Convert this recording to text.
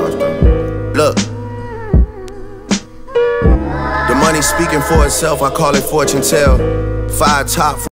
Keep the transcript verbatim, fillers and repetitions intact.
bars, bro. Look. The money speaking for itself, I call it fortune tell. Five top.